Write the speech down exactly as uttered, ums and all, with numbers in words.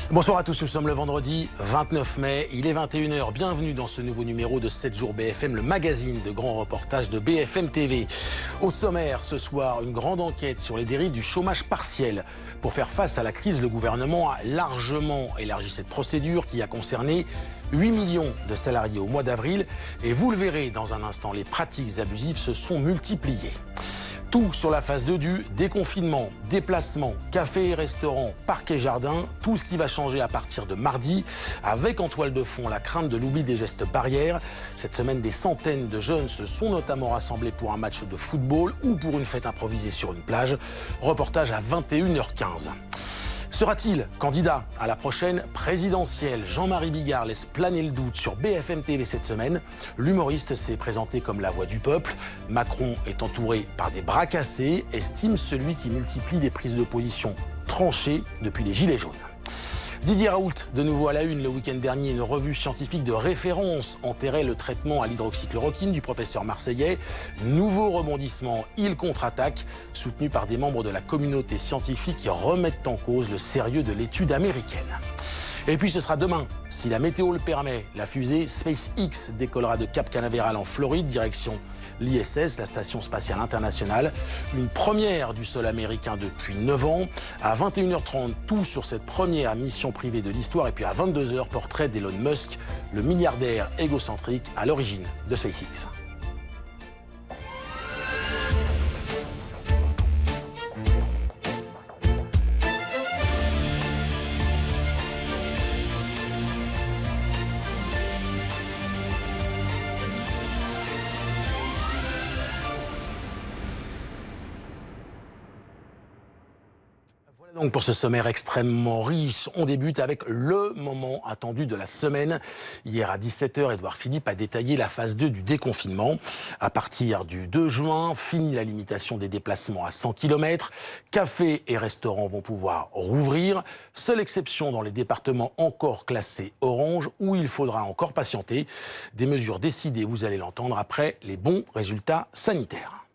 Bonsoir à tous, nous sommes le vendredi vingt-neuf mai, il est vingt et une heures. Bienvenue dans ce nouveau numéro de sept jours B F M, le magazine de grands reportages de B F M T V. Au sommaire, ce soir, une grande enquête sur les dérives du chômage partiel. Pour faire face à la crise, le gouvernement a largement élargi cette procédure qui a concerné huit millions de salariés au mois d'avril. Et vous le verrez dans un instant, les pratiques abusives se sont multipliées. Tout sur la phase deux du déconfinement, déplacement, café et restaurants, parcs et jardins, tout ce qui va changer à partir de mardi, avec en toile de fond la crainte de l'oubli des gestes barrières. Cette semaine, des centaines de jeunes se sont notamment rassemblés pour un match de football ou pour une fête improvisée sur une plage. Reportage à vingt et une heures quinze. Sera-t-il candidat à la prochaine présidentielle? Jean-Marie Bigard laisse planer le doute sur B F M T V cette semaine. L'humoriste s'est présenté comme la voix du peuple. Macron est entouré par des bras cassés, estime celui qui multiplie des prises de position tranchées depuis les Gilets jaunes. Didier Raoult, de nouveau à la une le week-end dernier, une revue scientifique de référence enterrait le traitement à l'hydroxychloroquine du professeur marseillais. Nouveau rebondissement, il contre-attaque, soutenu par des membres de la communauté scientifique qui remettent en cause le sérieux de l'étude américaine. Et puis ce sera demain, si la météo le permet, la fusée SpaceX décollera de Cap Canaveral en Floride, direction l'I S S, la Station Spatiale Internationale. Une première du sol américain depuis neuf ans. À vingt et une heures trente, tout sur cette première mission privée de l'histoire. Et puis à vingt-deux heures, portrait d'Elon Musk, le milliardaire égocentrique à l'origine de SpaceX. Donc pour ce sommaire extrêmement riche, on débute avec le moment attendu de la semaine. Hier à dix-sept heures, Édouard Philippe a détaillé la phase deux du déconfinement. À partir du deux juin, fini la limitation des déplacements à cent kilomètres. Cafés et restaurants vont pouvoir rouvrir. Seule exception dans les départements encore classés orange, où il faudra encore patienter. Des mesures décidées, vous allez l'entendre, après les bons résultats sanitaires.